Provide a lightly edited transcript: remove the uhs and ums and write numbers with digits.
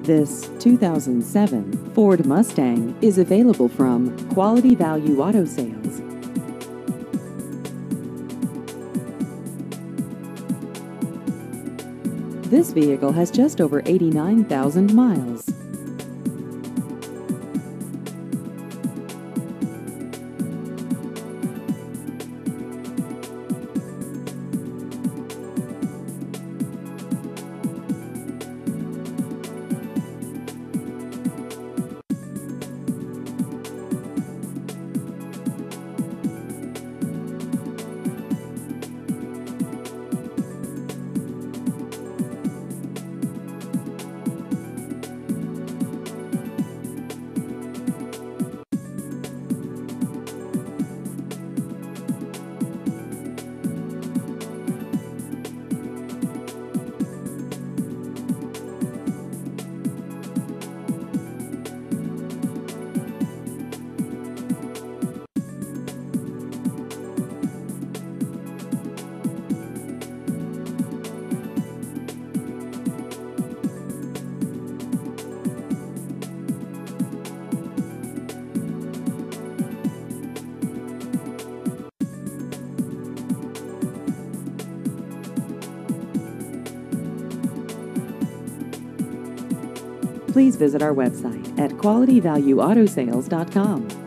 This 2007 Ford Mustang is available from Quality Value Auto Sales. This vehicle has just over 89,000 miles. Please visit our website at qualityvalueautosales.com.